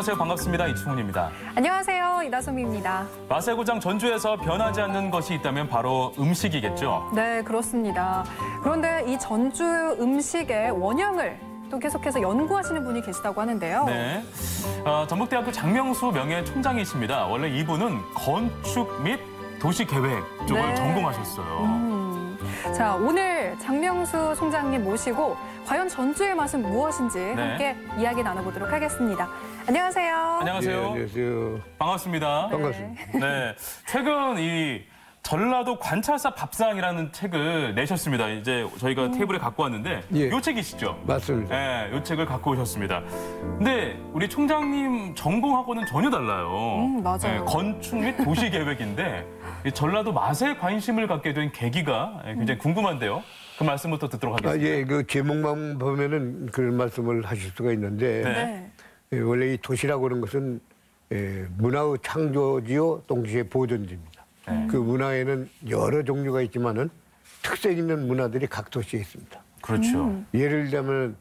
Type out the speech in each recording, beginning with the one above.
안녕하세요. 반갑습니다. 이충훈입니다. 안녕하세요. 이다솜입니다. 맛의 고장 전주에서 변하지 않는 것이 있다면 바로 음식이겠죠? 네, 그렇습니다. 그런데 이 전주 음식의 원형을 또 계속해서 연구하시는 분이 계시다고 하는데요. 네. 전북대학교 장명수 명예총장이십니다. 원래 이분은 건축 및 도시계획 쪽을 네. 전공하셨어요. 자, 오늘 장명수 총장님 모시고 과연 전주의 맛은 무엇인지 함께 이야기 나눠보도록 하겠습니다. 안녕하세요. 안녕하세요. 네, 안녕하세요. 반갑습니다. 반갑습니다. 네. 최근 이 전라도 관찰사 밥상이라는 책을 내셨습니다. 이제 저희가 테이블에 갖고 왔는데 예. 이 책이시죠? 맞습니다. 네, 이 책을 갖고 오셨습니다. 근데 우리 총장님 전공하고는 전혀 달라요. 맞아요. 네, 건축 및 도시계획인데 이 전라도 맛에 관심을 갖게 된 계기가 굉장히 궁금한데요. 그 말씀부터 듣도록 하겠습니다. 예, 그 제목만 보면은 그런 말씀을 하실 수가 있는데 네. 네. 원래 이 도시라고 하는 것은 문화의 창조지요, 동시에 보존지입니다. 네. 그 문화에는 여러 종류가 있지만은 특색 있는 문화들이 각 도시에 있습니다. 그렇죠. 예를 들면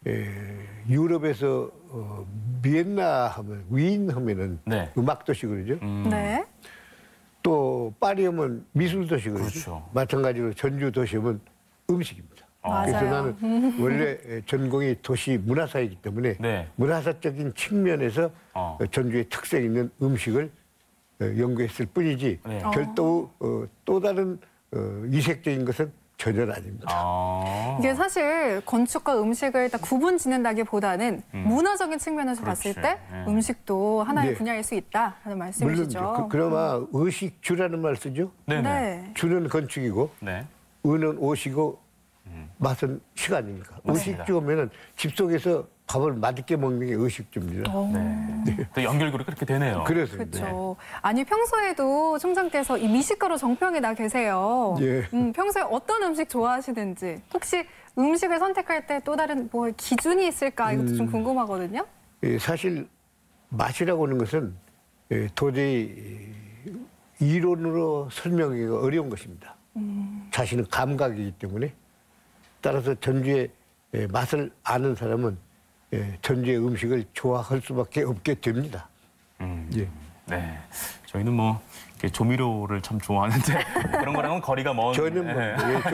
유럽에서 비엔나 하면 위인 하면은 네. 음악 도시 그러죠. 네. 또 파리 하면 미술 도시 그러죠. 그렇죠. 마찬가지로 전주 도시 하면 음식입니다. 그래서 맞아요. 나는 원래 전공이 도시 문화사이기 때문에 네. 문화사적인 측면에서 전주의 특색 있는 음식을 연구했을 뿐이지 네. 별도 또 다른 이색적인 것은 전혀 아닙니다. 이게 사실 건축과 음식을 딱 구분 짓는다기보다는 문화적인 측면에서 그렇지. 봤을 때 네. 음식도 하나의 네. 분야일 수 있다는 말씀이시죠. 물론이죠. 그나마 의식주라는 말 쓰죠. 네네. 네. 주는 건축이고 네. 의는 옷이고 맛은 시간이니까. 맞습니다. 의식주 오면은 집 속에서 밥을 맛있게 먹는 게 의식주입니다. 네. 또 연결고리 그렇게 되네요. 그래서 그렇죠. 아니 평소에도 총장께서 이 미식가로 정평에 나 계세요. 예. 평소에 어떤 음식 좋아하시는지 혹시 음식을 선택할 때 또 다른 뭐 기준이 있을까 이것도 좀 궁금하거든요. 사실 맛이라고 하는 것은 도저히 이론으로 설명하기가 어려운 것입니다. 자신은 감각이기 때문에 따라서 전주의 맛을 아는 사람은 전주의 음식을 좋아할 수밖에 없게 됩니다. 예. 네. 저희는 뭐 이렇게 조미료를 참 좋아하는데 그런 거랑은 거리가 먼. 저는 뭐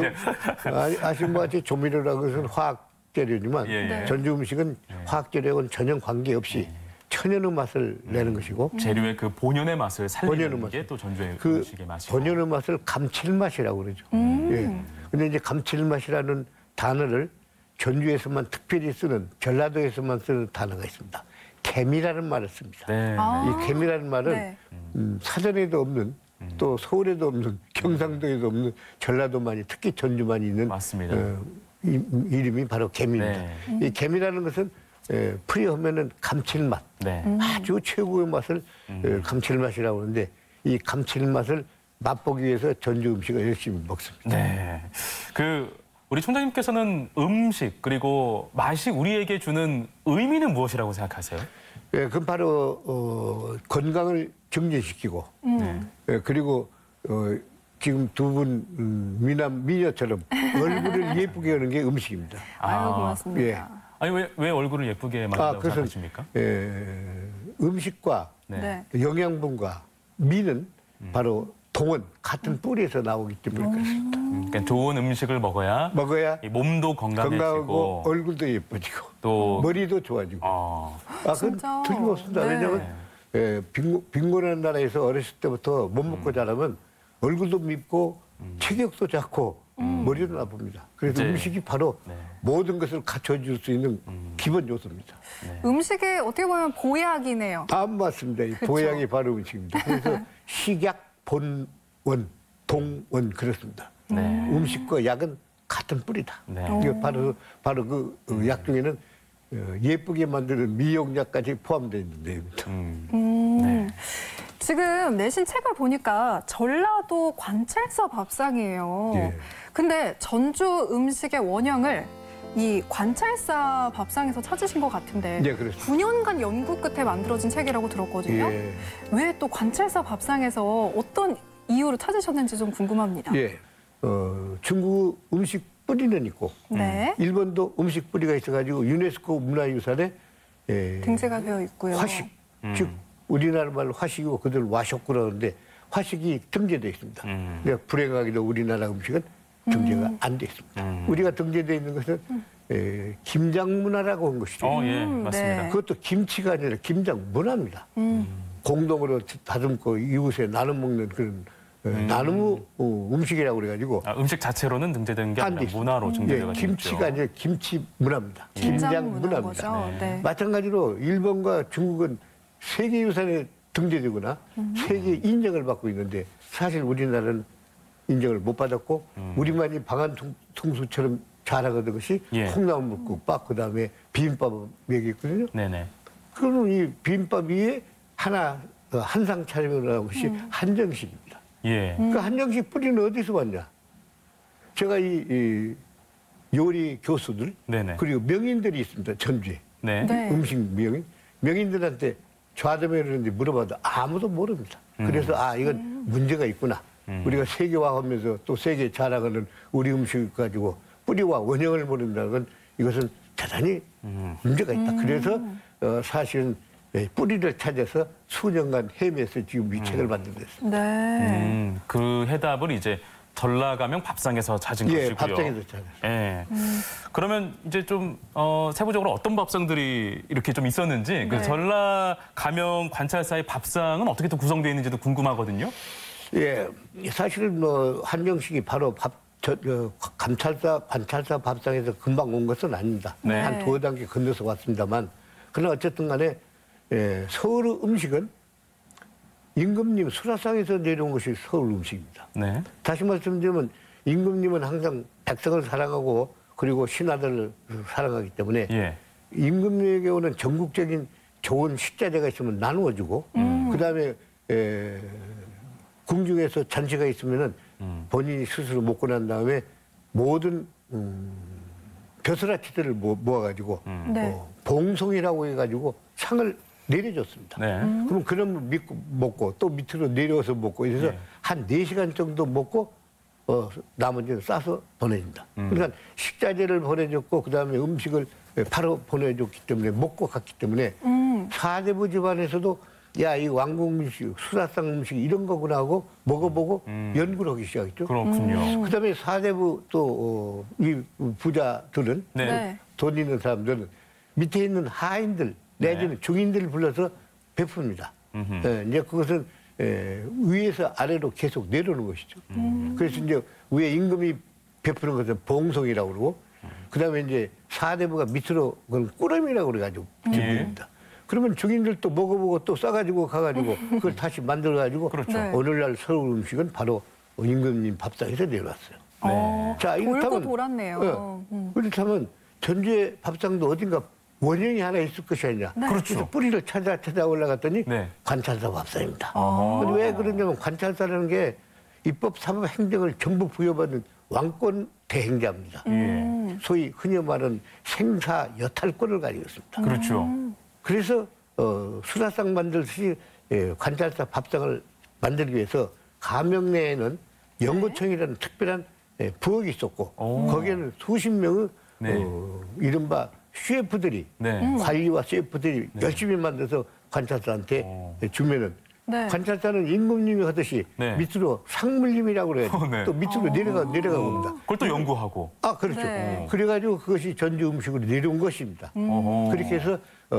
아시는 것 같이 조미료라고 해서는 화학 재료지만 예. 전주 음식은 화학 재료하고는 전혀 관계없이 천연의 맛을 내는 것이고 재료의 그 본연의 맛을 본연의 살리는 맛. 게 또 전주의 그 음식의 맛이고. 본연의 맛을 감칠맛이라고 그러죠. 예. 근데 이제 감칠맛이라는 단어를 전주에서만 특별히 쓰는 전라도에서만 쓰는 단어가 있습니다. 개미라는 말을 씁니다. 네. 이 개미라는 말은 네. 사전에도 없는 또 서울에도 없는 경상도에도 없는 전라도만이 특히 전주만이 있는 맞습니다. 이름이 바로 개미입니다. 네. 이 개미라는 것은 풀이하면은 감칠맛, 네. 아주 최고의 맛을 감칠맛이라고 하는데 이 감칠맛을 맛보기 위해서 전주 음식을 열심히 먹습니다. 네. 우리 총장님께서는 음식 그리고 맛이 우리에게 주는 의미는 무엇이라고 생각하세요? 그건 바로 건강을 증진시키고 그리고 지금 두 분 미남 미녀처럼 얼굴을 예쁘게 하는 게 음식입니다. 아유, 고맙습니다. 예. 아니 왜 얼굴을 예쁘게 만든다고 그것은 생각하십니까? 음식과 네. 영양분과 미는 바로 동원 같은 뿌리에서 나오기 때문에 그렇습니다. 그러니까 좋은 음식을 먹어야 먹어야 이 몸도 건강하고 건강해지고 얼굴도 예뻐지고 또 머리도 좋아지고. 그건 진짜? 틀림없습니다. 네. 왜냐하면 빈곤한 나라에서 어렸을 때부터 못 먹고 자라면 얼굴도 밉고 체격도 작고 머리도 나쁩니다. 그래서 이제, 음식이 바로 네. 모든 것을 갖춰줄 수 있는 기본 요소입니다. 음식이 어떻게 보면 보약이네요. 맞습니다. 이 보양이 바로 음식입니다. 그래서 식약, 본원, 동원 그렇습니다. 네. 음식과 약은 같은 뿌리다. 네. 이게 바로 그 약 중에는 예쁘게 만드는 미용약까지 포함되어 있는 내용입니다. 네. 지금 내신 책을 보니까 전라도 관찰사 밥상이에요. 예. 근데 전주 음식의 원형을 이 관찰사 밥상에서 찾으신 것 같은데 네, 그렇습니다. 9년간 연구 끝에 만들어진 책이라고 들었거든요. 예. 왜 또 관찰사 밥상에서 어떤 이유로 찾으셨는지 좀 궁금합니다. 예. 중국 음식 뿌리는 있고 네. 일본도 음식 뿌리가 있어가지고 유네스코 문화유산에 등재가 되어 있고요. 화식 즉 우리나라 말로 화식이고 그들 와쇼 그러는데 화식이 등재되어 있습니다. 근데 불행하게도 우리나라 음식은 등재가 안 돼 있습니다. 우리가 등재되어 있는 것은 김장문화라고 한 것이죠. 예, 맞습니다. 네. 그것도 김치가 아니라 김장문화입니다. 공동으로 다듬고 이웃에 나눠 먹는 그런 나눔 음식이라고 그래가지고 음식 자체로는 등재된 게 안 아니라 돼 있습니다. 문화로 등재되어 있죠. 김치가 아니라 김치 문화입니다. 김장 문화입니다. 거죠. 네. 마찬가지로 일본과 중국은 세계유산에 등재되거나 세계 인정을 받고 있는데 사실 우리나라는 인정을 못 받았고 우리만이 방한통수처럼 잘하거든 것이 예. 콩나물국밥 그다음에 비빔밥 얘기했거든요. 네네. 그러면 이 비빔밥 위에 한상 차림이라는 것이 한정식입니다. 예. 그 한정식 뿌리는 어디서 왔냐? 제가 이 요리 교수들 네네. 그리고 명인들이 있습니다. 전주에. 네. 네. 음식 명인들한테 좌담회를 물어봐도 아무도 모릅니다. 그래서 이건 문제가 있구나. 우리가 세계화하면서 또 세계 자랑하는 우리 음식 가지고 뿌리와 원형을 모른다는 건 이것은 대단히 문제가 있다. 그래서 사실은 뿌리를 찾아서 수년간 헤매서 지금 이 책을 만들고 있습니다. 네. 그 해답을 이제 전라가명 밥상에서 찾은 것이고요. 밥상에서 찾았어요. 예. 그러면 이제 좀 세부적으로 어떤 밥상들이 이렇게 좀 있었는지 그 네. 전라가명 관찰사의 밥상은 어떻게 또 구성되어 있는지도 궁금하거든요. 예, 사실은 한정식이 바로 관찰사 밥상에서 금방 온 것은 아닙니다. 네. 한 두어 단계 건너서 왔습니다만, 그러나 어쨌든 간에 서울 음식은 임금님 수라상에서 내려온 것이 서울 음식입니다. 네. 다시 말씀드리면 임금님은 항상 백성을 사랑하고 그리고 신하들을 사랑하기 때문에 예. 임금님에게 오는 전국적인 좋은 식자재가 있으면 나누어주고 그다음에 궁중에서 잔치가 있으면은 본인이 스스로 먹고 난 다음에 모든 벼슬아치들을 모아가지고 네. 봉송이라고 해가지고 상을 내려줬습니다. 네. 그럼 그러면 믿고 먹고 또 밑으로 내려와서 먹고 이래서 네. 한 4시간 정도 먹고 나머지는 싸서 보내준다. 그러니까 식자재를 보내줬고 그다음에 음식을 바로 보내줬기 때문에 먹고 갔기 때문에 사대부 집안에서도 야, 이 왕국 음식, 수라상 음식 이런 거구나 하고 먹어보고 연구를 하기 시작했죠. 그렇군요. 그다음에 사대부 또 이 부자들은 네. 네. 돈 있는 사람들은 밑에 있는 하인들 내지는 중인들을 불러서 베풉니다. 이제 그것은 위에서 아래로 계속 내려오는 것이죠. 그래서 이제 위에 임금이 베푸는 것은 봉송이라고 그러고 그다음에 이제 사대부가 밑으로 그건 꾸러미라고 그래가지고 붙입니다. 그러면 중인들도 먹어보고 또 싸가지고 가가지고 그걸 다시 만들어가지고 그렇죠. 네. 오늘날 서울 음식은 바로 임금님 밥상에서 내려왔어요. 자, 돌고 돌았네요. 그렇다면 전주의 밥상도 어딘가 원형이 하나 있을 것이 아니냐. 네. 그렇죠. 그래서 뿌리를 찾아 올라갔더니 네. 관찰사 밥상입니다. 근데 왜 그러냐면 관찰사라는 게 입법, 사법, 행정을 전부 부여받는 왕권 대행자입니다. 소위 흔히 말하는 생사 여탈권을 가지고 있습니다. 그렇죠. 그래서 수라상 만들듯이 관찰사 밥상을 만들기 위해서 가명 내에는 연구청이라는 특별한 부엌이 있었고 거기에는 수십 명의 네. 이른바 셰프들이 네. 관리와 셰프들이 열심히 만들어서 관찰사한테 주면은 네. 관찰사는 임금님이 하듯이 네. 밑으로 상물림이라고 그래요. 네. 또 밑으로 내려가 봅니다. 그걸 또 연구하고. 그렇죠. 네. 그래가지고 그것이 전주 음식으로 내려온 것입니다. 그렇게 해서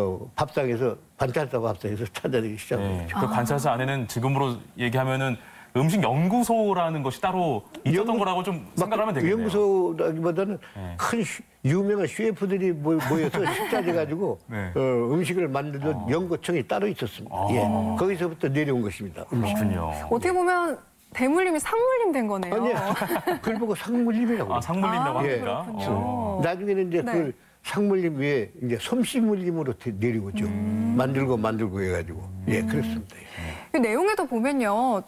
밥상에서 관찰사 밥상에서 찾아내기 시작합니다. 네. 그 관찰사 안에는 지금으로 얘기하면은 음식 연구소라는 것이 따로 있었던 거라고 좀 생각하면 되겠네요. 연구소라기보다는 네. 큰 유명한 셰프들이 모여서 식사해 가지고 네. 음식을 만들던 연구청이 따로 있었습니다. 예. 거기서부터 내려온 것입니다. 음식. 그렇군요. 어떻게 보면 대물림이 상물림 된 거네요. 아니요. 그걸 보고 상물림이라고. 상물림이라고 아, 합니까? 그렇군요. 나중에는 이제 네. 그걸 상물림 위에 이제 솜씨물림으로 내리고죠. 만들고 해가지고. 예, 그렇습니다. 그 내용에도 보면요.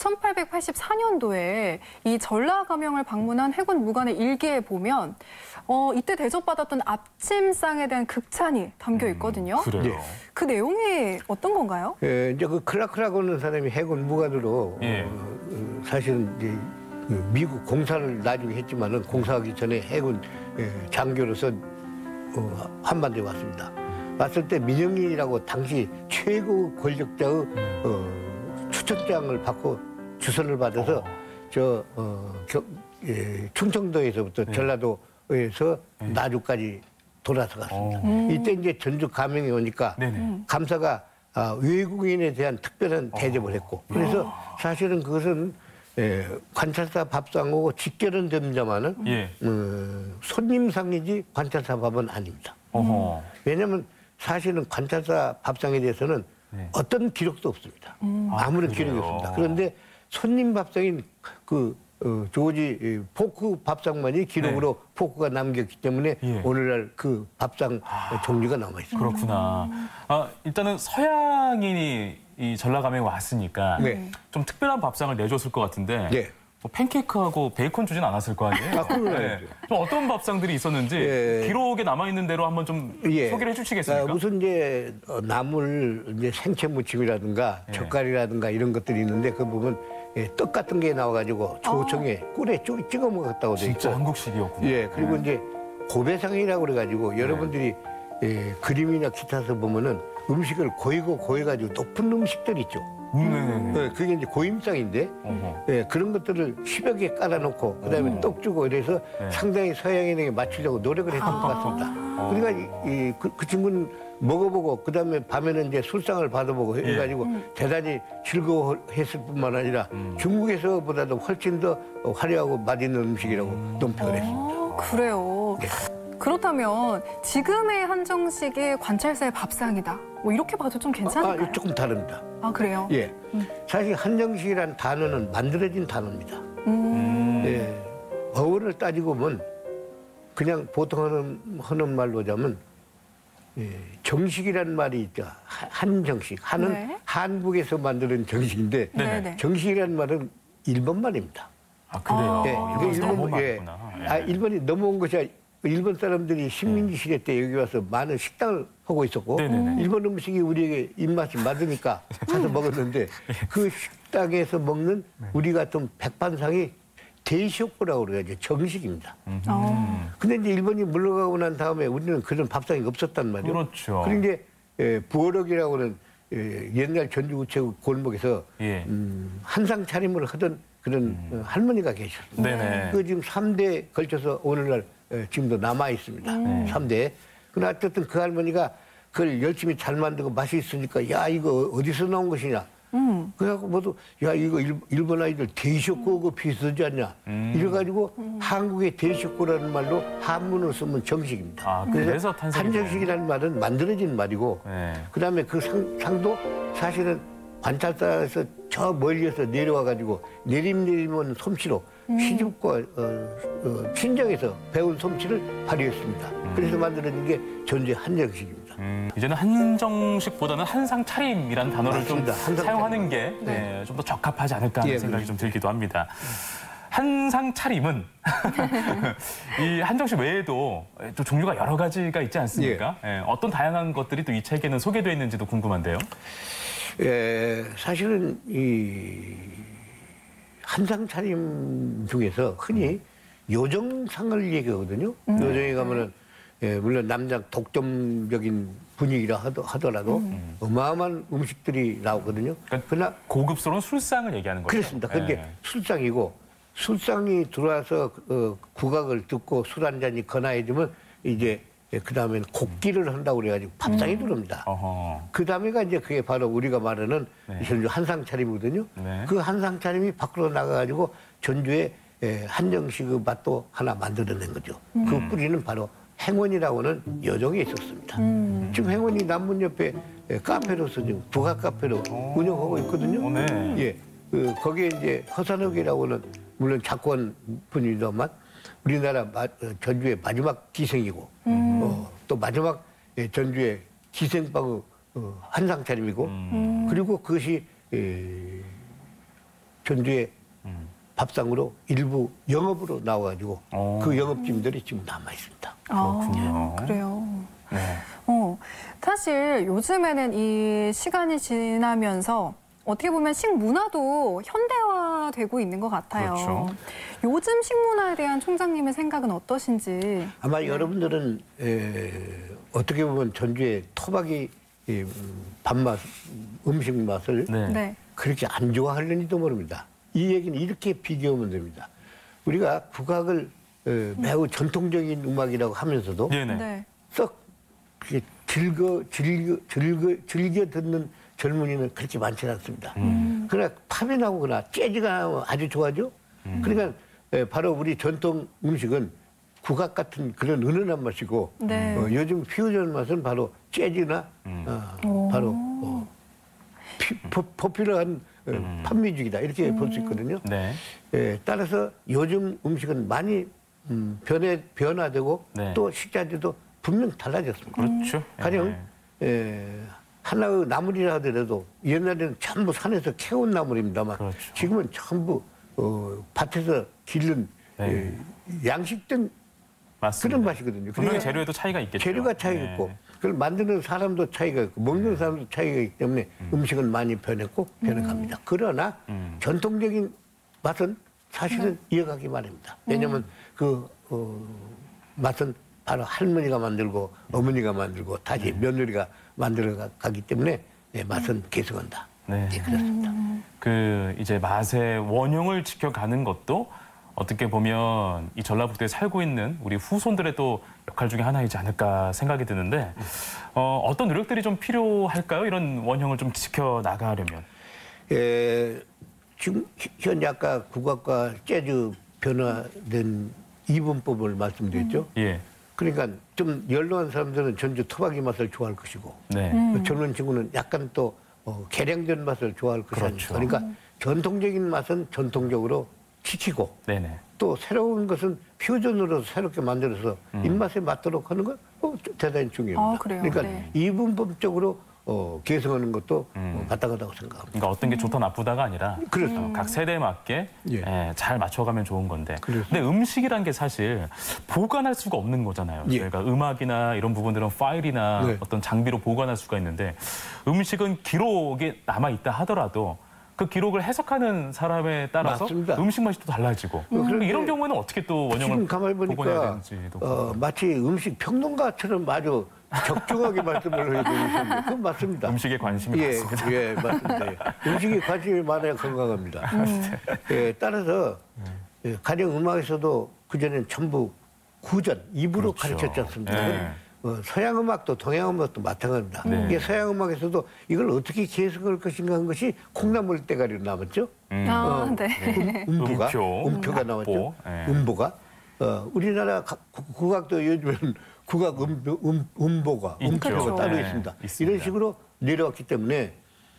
1884년도에 이 전라가명을 방문한 해군 무관의 일기에 보면 이때 대접받았던 앞침상에 대한 극찬이 담겨 있거든요. 그래요. 네. 그 내용이 어떤 건가요? 이제 그 클라크라고 하는 사람이 해군 무관으로 예. 사실은 이제 그 미국 공사를 나중에 했지만은 공사하기 전에 해군 장교로서 한반도에 왔습니다. 왔을 때 민영이라고 당시 최고 권력자의 추천장을 받고 주선을 받아서 충청도에서부터 전라도에서 나주까지 돌아서 갔습니다. 이때 이제 전주 감영에 오니까 감사가 외국인에 대한 특별한 대접을 했고, 그래서 사실은 그것은 관찰사 밥상하고 직결은 됩니다만은 손님상이지 관찰사 밥은 아닙니다. 왜냐하면 사실은 관찰사 밥상에 대해서는 어떤 기록도 없습니다. 아무런 기록이 없습니다. 그런데 손님 밥상인 조지 포크 밥상만이 기록으로 포크가 남겼기 때문에 오늘날 그 밥상 종류가 남아 있습니다. 그렇구나. 일단은 서양인이 이 전라감에 왔으니까 좀 특별한 밥상을 내줬을 것 같은데 뭐 팬케이크하고 베이컨 주진 않았을 거 아니에요? 좀 어떤 밥상들이 있었는지 기록에 남아 있는 대로 한번 좀 소개를 해주시겠습니까? 무슨 이제 나물 이제 생채 무침이라든가 젓갈이라든가 이런 것들이 있는데 그 부분 떡 같은 게 나와가지고 조청에 꿀에 찍어 먹었다고 돼 있고. 진짜 한국식이었군요. 그리고 이제 고배상이라고 그래가지고 여러분들이 그림이나 기타에서 보면은 음식을 고이고 고여가지고 높은 음식들 있죠. 그게 이제 고임상인데 그런 것들을 10여 개 깔아놓고 그다음에 떡 주고 이래서 상당히 서양인에게 맞추려고 노력을 했던 것 같습니다. 그러니까 그 친구는 먹어보고 그다음에 밤에는 이제 술상을 받아보고 해가지고 대단히 즐거워했을 뿐만 아니라 중국에서보다도 훨씬 더 화려하고 맛있는 음식이라고 논평을 했습니다. 그래요. 그렇다면 지금의 한정식이 관찰사의 밥상이다. 뭐 이렇게 봐도 좀 괜찮을까요? 조금 다릅니다. 그래요? 사실 한정식이라는 단어는 만들어진 단어입니다. 어원을 따지고 보면 그냥 보통 하는 말로 하자면 정식이라는 말이 있죠. 한정식. 한은 한국에서 만드는 정식인데 정식이라는 말은 일본 말입니다. 그래요? 일본이 넘어온 것이 일본 사람들이 식민지 시대 때 여기 와서 많은 식당을 하고 있었고 일본 음식이 우리에게 입맛이 맞으니까 가서 먹었는데 그 식당에서 먹는 우리 같은 백반상이 대쇼코라고 그래야죠. 정식입니다. 근데 이제 일본이 물러가고 난 다음에 우리는 그런 밥상이 없었단 말이에요. 그렇죠. 그런데 부어럭이라고 하는 옛날 전주우체국 골목에서 한상 차림을 하던 그런 할머니가 계셨습니다. 그 지금 3대에 걸쳐서 오늘날 지금도 남아 있습니다. 3대. 그러나 어쨌든 그 할머니가 그걸 열심히 잘 만들고 맛이 있으니까 야 이거 어디서 나온 것이냐. 그래갖고 모두 야 이거 일본 아이들 대쇼코하고 비슷하지 않냐. 이래가지고 한국의 대쇼코라는 말로 한문을 쓰면 정식입니다. 그래서 한정식이라는 말은 만들어진 말이고 그다음에 그 상도 사실은 관찰사에서 저 멀리에서 내려와가지고 내리면 솜씨로 시집과 친정에서 배운 솜씨를 발휘했습니다. 그래서 만들어진 게 전주의 한정식입니다. 이제는 한정식보다는 한상 차림이라는 단어를 맞습니다. 좀 사용하는 게 좀 더 적합하지 않을까 하는 생각이 좀 들기도 합니다. 한상 차림은 이 한정식 외에도 또 종류가 여러 가지가 있지 않습니까? 어떤 다양한 것들이 또 이 책에는 소개되어 있는지도 궁금한데요. 사실은 이 한상 차림 중에서 흔히 요정상을 얘기하거든요. 요정에 가면은 물론 남자 독점적인 분위기라 하더라도 어마어마한 음식들이 나오거든요. 그러나 고급스러운 술상을 얘기하는 거죠. 그렇습니다. 그게 술상이고 술상이 들어와서 국악을 듣고 술 한 잔이 건아해지면 이제 그 다음에는 곡기를 한다고 그래가지고 밥상이 들어옵니다. 그 다음에가 이제 그게 바로 우리가 말하는 전주 한상 차림이거든요. 그 한상 차림이 밖으로 나가가지고 전주에 한정식의 맛도 하나 만들어낸 거죠. 그 뿌리는 바로 행원이라고 하는 여정에 있었습니다. 지금 행원이 남문 옆에 카페로서 지금 북악 카페로 운영하고 있거든요. 거기에 이제 허산욱이라고 하는 물론 작곡한 분이더만 우리나라 전주의 마지막 기생이고 또 마지막 전주의 기생방의 한상 차림이고 그리고 그것이 전주의 밥상으로 일부 영업으로 나와가지고 그 영업팀들이 지금 남아 있습니다. 그렇군요. 그래요. 사실 요즘에는 이 시간이 지나면서 어떻게 보면 식문화도 현대화되고 있는 것 같아요. 그렇죠. 요즘 식문화에 대한 총장님의 생각은 어떠신지. 아마 여러분들은 어떻게 보면 전주의 토박이 밥맛, 음식 맛을 네. 그렇게 안 좋아하려니도 모릅니다. 이 얘기는 이렇게 비교하면 됩니다. 우리가 국악을 매우 전통적인 음악이라고 하면서도 네. 썩 즐겨 듣는 젊은이는 그렇게 많지 않습니다. 그러나 팝이 나오거나 재즈가 아주 좋아하죠. 그러니까 바로 우리 전통 음식은 국악 같은 그런 은은한 맛이고 네. 요즘 퓨전 맛은 바로 재즈나 바로 포퓰러한 팝뮤직이다 이렇게 볼 수 있거든요. 네. 따라서 요즘 음식은 많이 변화되고 네. 또 식자재도 분명 달라졌습니다. 그렇죠. 가령 하나의 나물이라 하더라도 옛날에는 전부 산에서 캐온 나물입니다만 그렇죠. 지금은 전부 밭에서 기른 네. 양식된 맞습니다. 그런 맛이거든요. 분명히 그러니까 재료에도 차이가 있겠죠. 재료가 차이가 네. 있고 그걸 만드는 사람도 차이가 있고 먹는 사람도 차이가 있기 때문에 음식은 많이 변했고 변해갑니다. 그러나 전통적인 맛은 사실은 이어가기 마련입니다. 왜냐하면 그 맛은 바로 할머니가 만들고 어머니가 만들고 다시 며느리가 만들어 가기 때문에 맛은 계속한다. 네. 그렇습니다. 그 이제 맛의 원형을 지켜가는 것도 어떻게 보면 이 전라북도에 살고 있는 우리 후손들의 또 역할 중에 하나이지 않을까 생각이 드는데 어떤 노력들이 좀 필요할까요? 이런 원형을 좀 지켜나가려면. 지금 현재 아까 국악과 재즈 변화된 이분법을 말씀드렸죠. 예. 그러니까 좀 연로한 사람들은 전주 토박이 맛을 좋아할 것이고 네. 젊은 친구는 약간 또 개량된 맛을 좋아할 것이고 그렇죠. 그러니까 전통적인 맛은 전통적으로 지키고 네네. 또 새로운 것은 퓨전으로 새롭게 만들어서 입맛에 맞도록 하는 건 대단히 중요합니다. 그래요? 그러니까 네. 이분법적으로 개성하는 것도 마땅하다고 생각합니다. 그러니까 어떤 게 좋다 나쁘다가 아니라 그렇죠. 각 세대에 맞게 잘 맞춰가면 좋은 건데. 그렇죠. 근데 음식이란 게 사실 보관할 수가 없는 거잖아요. 예. 그러니까 음악이나 이런 부분들은 파일이나 네. 어떤 장비로 보관할 수가 있는데 음식은 기록에 남아 있다 하더라도 그 기록을 해석하는 사람에 따라서 맞습니다. 음식 맛이 또 달라지고. 그런데 이런 경우에는 어떻게 또 지금 원형을 가만히 복원해야 보니까 되는지도. 마치 음식 평론가처럼 아주 적중하게 말씀을 해주시는데 그건 맞습니다. 음식에 관심이 많습니다. 예, 맞습니다. 예. 음식에 관심이 많아야 건강합니다. 따라서 가령 음악에서도 그전에는 전부 구전, 입으로 그렇죠. 가르쳤지 않습니까? 네. 서양 음악도 동양 음악도 마찬가지입니다. 네. 이게 서양 음악에서도 이걸 어떻게 계승할 것인가 한 것이 콩나물 대가리로 남았죠. 네. 음표가 나왔죠. 악보. 네. 음보가. 우리나라 국악도 요즘에는 국악 음보가 있죠. 따로 네, 있습니다. 있습니다. 이런 식으로 내려왔기 때문에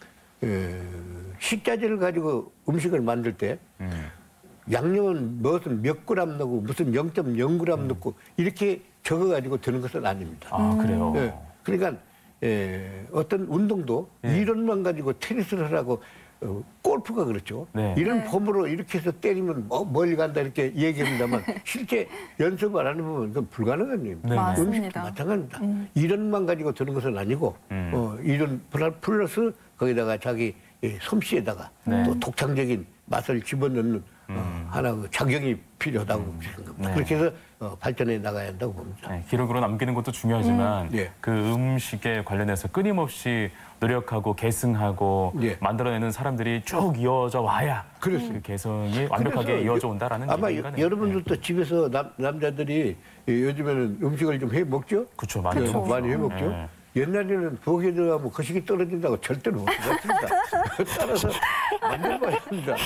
식자재를 가지고 음식을 만들 때 양념은 무슨 몇 그램 넣고 무슨 0.0g 넣고 이렇게 적어가지고 되는 것은 아닙니다. 아, 그래요? 그러니까 어떤 운동도 이론만 가지고 테니스를 하라고 골프가 그렇죠. 네. 이런 네. 폼으로 이렇게 해서 때리면 멀리 간다 이렇게 얘기합니다만 실제 연습을 안 해보면 그건 불가능한 일입니다. 네. 맞습니다. 음식도 마찬가지입니다. 이론만 가지고 되는 것은 아니고 이론 플러스 거기다가 자기 솜씨에다가 네. 또 독창적인 맛을 집어넣는 하나 그 작용이 필요하다고 생각합니다. 네. 그렇게 해서 발전해 나가야 한다고 봅니다. 네, 기록으로 남기는 것도 중요하지만 예. 그 음식에 관련해서 끊임없이 노력하고 계승하고 예. 만들어내는 사람들이 쭉 이어져 와야 그 개성이 완벽하게 그래서 이어져 온다라는 아마 얘기인가요? 여러분들도 집에서 남자들이 요즘에는 음식을 좀 해 먹죠? 그렇죠, 많이 해먹죠. 많이 해 먹죠. 네. 옛날에는 부엌에 들어가면 거식이 떨어진다고 절대로 못 먹습니다. 따라서 만들어봐야 합니다.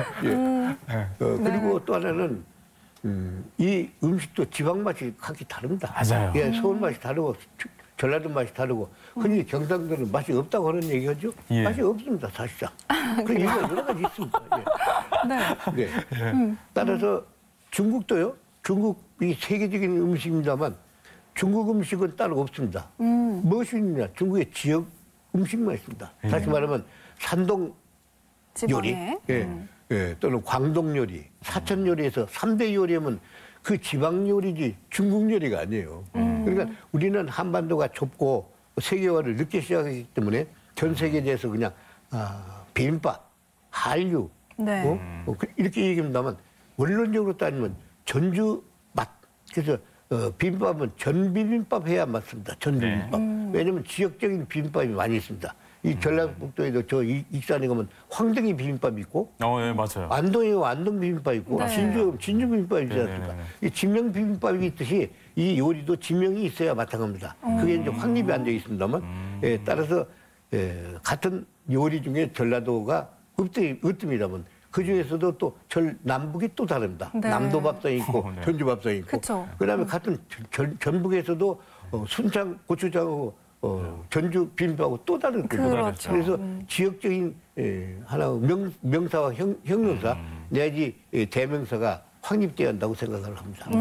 그리고 또 하나는 이 음식도 지방 맛이 각기 다릅니다. 맞아요. 예, 서울 맛이 다르고 전라도 맛이 다르고 흔히 경상도는 맛이 없다고 하는 얘기하죠. 예. 맛이 없습니다, 사실상. 그 이유가 여러 가지 있습니다. 예. 네. 따라서 중국도요. 중국이 세계적인 음식입니다만 중국 음식은 따로 없습니다. 무엇이 있느냐? 중국의 지역 음식만 있습니다. 다시 말하면 산동 요리, 또는 광동 요리, 사천 요리에서 3대 요리하면 그 지방 요리지 중국 요리가 아니에요. 그러니까 우리는 한반도가 좁고 세계화를 늦게 시작했기 때문에 전 세계에 대해서 그냥 비빔밥, 한류, 네. 이렇게 얘기합니다만 원론적으로 따지면 전주 맛. 그래서 비빔밥은 전 비빔밥 해야 맞습니다. 전 비빔밥. 왜냐하면 지역적인 비빔밥이 많이 있습니다. 이 전라북도에도 저 익산에 가면 황등이 비빔밥이 있고, 예, 맞아요. 안동에 안동 비빔밥 있고, 네. 진주 비빔밥이 있지 않습니까? 이 진명 비빔밥이 있듯이 이 요리도 진명이 있어야 마땅합니다. 그게 이제 확립이 안 되어 있습니다만, 따라서 같은 요리 중에 전라도가 으뜸이라면 그 중에서도 또 남북이 또 다릅니다. 네. 남도 밥상이 있고 네. 전주 밥상이 있고. 그쵸. 그다음에 같은 전북에서도 순창 고추장하고 전주 비빔밥하고 또 다르거든요. 그렇죠. 그래서 지역적인 하나 명사와 형용사 내지 대명사가 확립돼야 한다고 생각을 합니다.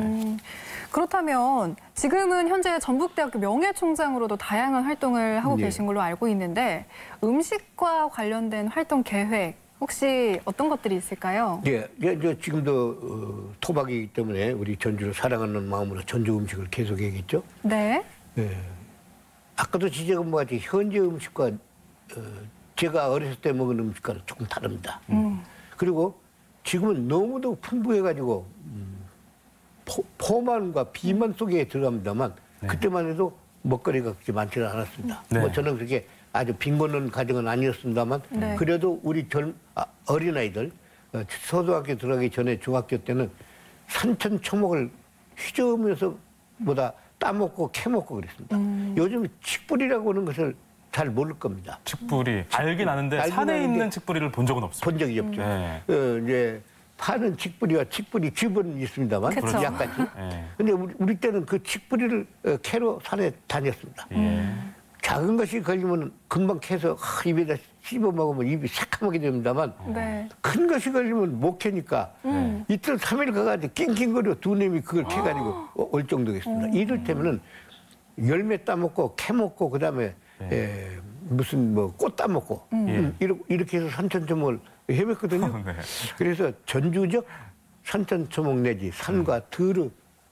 그렇다면 지금은 현재 전북대학교 명예총장으로도 다양한 활동을 하고 네. 계신 걸로 알고 있는데 음식과 관련된 활동 계획 혹시 어떤 것들이 있을까요? 예, 지금도 토박이기 때문에 우리 전주를 사랑하는 마음으로 전주 음식을 계속해야겠죠. 네. 예. 아까도 지적한 것 같이 현재 음식과 제가 어렸을 때 먹은 음식과는 조금 다릅니다. 그리고 지금은 너무도 풍부해가지고 포만과 비만 속에 들어갑니다만 그때만 해도 먹거리가 그렇게 많지는 않았습니다. 네. 뭐 저는 그렇게 아주 빈곤한 가정은 아니었습니다만 네. 그래도 우리 어린아이들 초등학교 들어가기 전에 중학교 때는 산천 초목을 휘저으면서 보다 따먹고 캐먹고 그랬습니다. 요즘 칡뿌리라고 하는 것을 잘 모를 겁니다. 칡뿌리. 알긴 아는데 알긴 산에 아는데 있는 칡뿌리를 본 적은 없어요. 본 적이 없죠. 네. 이제 파는 칡뿌리와 칡뿌리 즙은 있습니다만 그쵸. 약같이. 네. 근데 우리 때는 그 칡뿌리를 캐러 산에 다녔습니다. 작은 것이 걸리면 금방 캐서 입에다 씹어 먹으면 입이 새카맣게 됩니다만 네. 큰 것이 걸리면 못 캐니까 이틀 3일 가가지고 낑낑거려 두 놈이 그걸 캐가지고 올 정도겠습니다. 이를테면은 열매 따먹고 캐먹고 그다음에 무슨 뭐 꽃 따먹고 이렇게 해서 산천초목을 헤맸거든요. 네. 그래서 전주적 산천초목 내지 산과 들의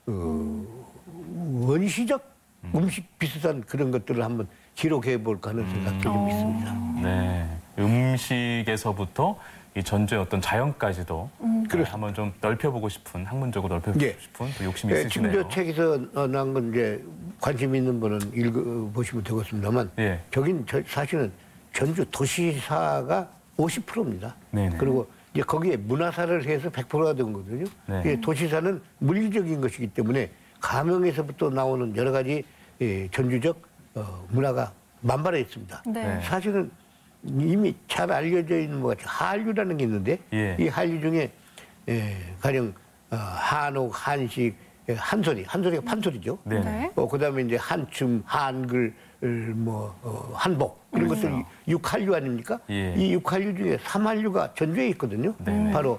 원시적 음식 비슷한 그런 것들을 한번 기록해 볼까 하는 생각도 좀 있습니다. 네. 음식에서부터 이 전주의 어떤 자연까지도 한번 좀 넓혀보고 싶은, 학문적으로 넓혀보고 싶은 또 욕심이 있으시네요. 지금 저 책에서 나온 건 이제 관심 있는 분은 읽어보시면 되겠습니다만 저긴 사실은 전주 도시사가 50%입니다. 네네. 그리고 이제 거기에 문화사를 해서 100%가 된 거거든요. 네. 도시사는 물리적인 것이기 때문에 가명에서부터 나오는 여러 가지 전주적 문화가 만발해 있습니다. 네. 사실은 이미 잘 알려져 있는 것 같이 한류라는 게 있는데 이 한류 중에 가령 한옥, 한식, 한소리가 판소리죠. 네. 그다음에 이제 한춤, 한글, 한복 이런 것들이 육한류 아닙니까? 이 육한류 중에 삼한류가 전주에 있거든요. 바로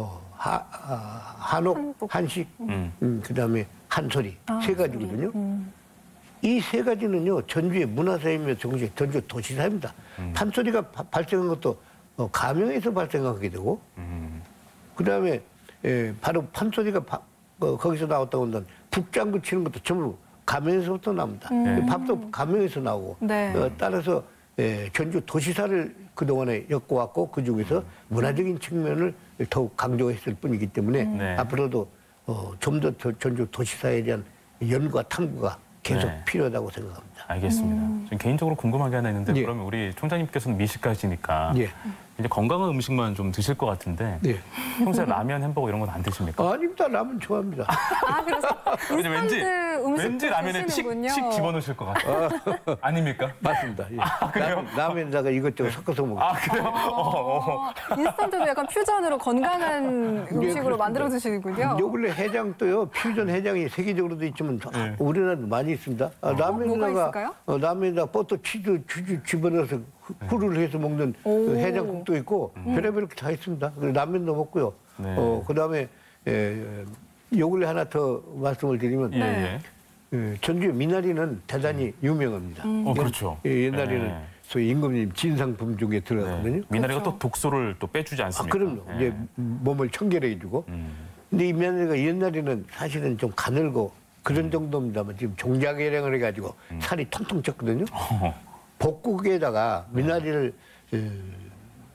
한옥, 한식, 그다음에 한소리 세 가지거든요. 이 세 가지는요 전주의 문화사이며 전주 도시사입니다. 판소리가 발생한 것도 가명에서 발생하게 되고, 그다음에 바로 판소리가 거기서 나왔다고 한다면 북장구 치는 것도 전부 가명에서부터 나옵니다. 밥도 가명에서 나오고 따라서 전주 도시사를 그동안에 엮어왔고 그 중에서 문화적인 측면을 더욱 강조했을 뿐이기 때문에 앞으로도 좀 더 전주 도시사에 대한 연구와 탐구가 계속 필요하다고 생각합니다. 알겠습니다. 지금 개인적으로 궁금한 게 하나 있는데 그러면 우리 총장님께서는 미식가시니까 이제 건강한 음식만 좀 드실 것 같은데 평소에 라면, 햄버거 이런 건 안 드십니까? 아닙니다. 라면 좋아합니다. 그래서 왠지 라면에 칙 집어넣으실 것 같아요. 아닙니까? 맞습니다. 그래요? 라면에다가 이것저것 섞어서 먹어요. 그래요? 인스턴트도 약간 퓨전으로 건강한 음식으로 만들어 드시는군요. 요 근래 해장도요. 퓨전 해장이 세계적으로도 있지만 우리나라도 많이 있습니다. 라면에다가 버터, 치즈 집어넣어서 후를 해서 먹는 해장국도 있고 별의별 게 다 있습니다. 라면도 먹고요. 그다음에 요 근래 하나 더 말씀을 드리면 전주의 미나리는 대단히 유명합니다. 그렇죠. 옛날에는 소위 임금님 진상품 중에 들어갔거든요. 미나리가 또 독소를 또 빼주지 않습니까? 그럼요. 이제 몸을 청결해주고. 근데 이 미나리가 옛날에는 사실은 좀 가늘고 그런 정도입니다만 지금 종자개량을 해가지고 살이 통통 쪘거든요. 볶국에다가 미나리를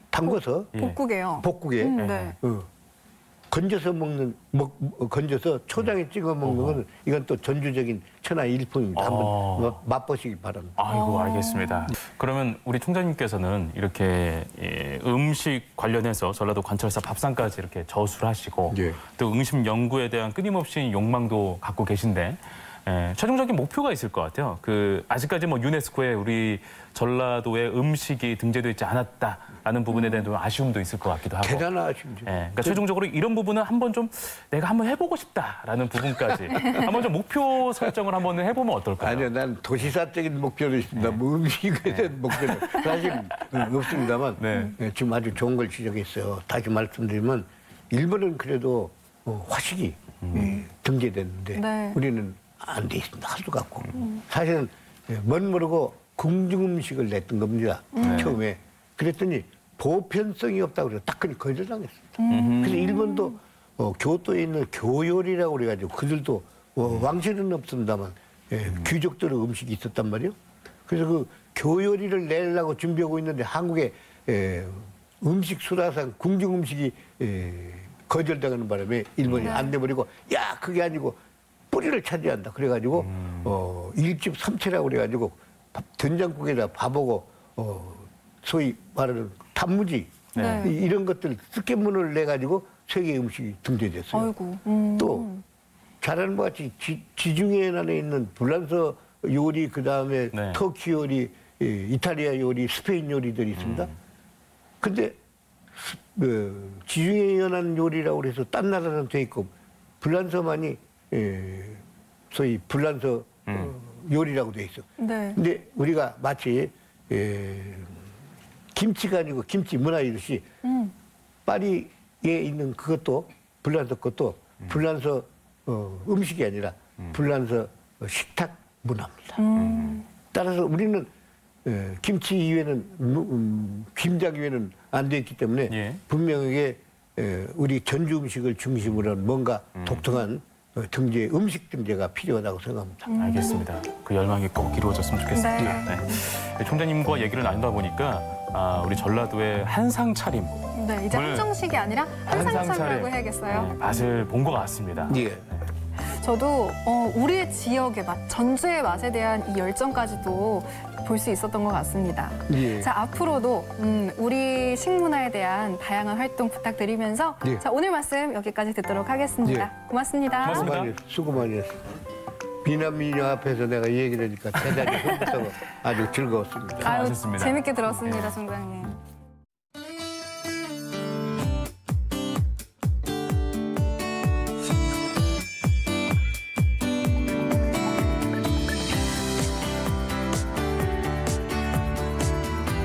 담궈서 볶국에요. 볶국에 네. 건져서 먹는 건져서 초장에 찍어 먹는 건 이건 또 전주적인 천하의 일품입니다. 한번 맛보시기 바랍니다. 아이고 알겠습니다. 그러면 우리 총장님께서는 이렇게 음식 관련해서 전라도 관철사 밥상까지 이렇게 저술을 하시고 예. 또 응식 연구에 대한 끊임없이 욕망도 갖고 계신데 최종적인 목표가 있을 것 같아요. 아직까지 뭐 유네스코에 우리 전라도의 음식이 등재되어 있지 않았다라는 부분에 대한 좀 아쉬움도 있을 것 같기도 하고. 대단하십니다. 그러니까 최종적으로 이런 부분은 한번 좀 내가 한번 해보고 싶다라는 부분까지 한번 좀 목표 설정을 한번 해보면 어떨까요? 아니요, 난 도시사적인 목표도 있습니다. 뭐 음식에 대한 목표는 사실 없습니다만 지금 아주 좋은 걸 지적했어요. 다시 말씀드리면 일본은 그래도 화식이 등재됐는데 우리는 안 돼 있습니다. 할 수가 없고. 사실은 먼 모르고 궁중음식을 냈던 겁니다. 처음에. 그랬더니 보편성이 없다고 그래서 딱히 거절당했습니다. 그래서 일본도 교토에 있는 교요리라고 그래가지고 그들도 왕실은 없습니다만 귀족들의 음식이 있었단 말이에요. 그래서 그 교요리를 내려고 준비하고 있는데 한국의 음식 수라상 궁중음식이 거절당하는 바람에 일본이 안 내버리고 야 그게 아니고 뿌리를 차지한다. 그래가지고 일집삼채라고 그래가지고 된장국에다 밥하고 소위 말하는 단무지 이런 것들 습기문을 내가지고 세계 음식이 등재됐어요. 아이고. 또 잘 아는 것 같이 지중해 안에 있는 불란서 요리 그다음에 터키 요리, 이탈리아 요리, 스페인 요리들이 있습니다. 근데 지중해 연안 요리라고 해서 딴 나라는 돼 있고 불란서만이 소위 불란서 요리라고 돼 있어. 근데 우리가 마치 김치가 아니고 김치 문화 이듯이 파리에 있는 그것도 불란서 것도 불란서 음식이 아니라 불란서 식탁 문화입니다. 따라서 우리는 김치 이외에는 김장 이외에는 안 돼 있기 때문에 분명하게 우리 전주 음식을 중심으로 한 뭔가 독특한 등재, 음식 등재가 필요하다고 생각합니다. 알겠습니다. 그 열망이 꼭 이루어졌으면 좋겠습니다. 총장님과 얘기를 나누다 보니까 우리 전라도의 한상 차림. 네, 이제 한정식이 아니라 한상 차림이라고 해야겠어요. 맛을 본 것 같습니다. 저도 우리의 지역의 맛, 전주의 맛에 대한 이 열정까지도 볼 수 있었던 것 같습니다. 자, 앞으로도 우리 식문화에 대한 다양한 활동 부탁드리면서 자, 오늘 말씀 여기까지 듣도록 하겠습니다. 고맙습니다. 수고 많이 했어. 비남미녀 앞에서 내가 얘기를 하니까 대단히 흥분하고 아주 즐거웠습니다. 고맙습니다. 재밌게 들었습니다, 총장님.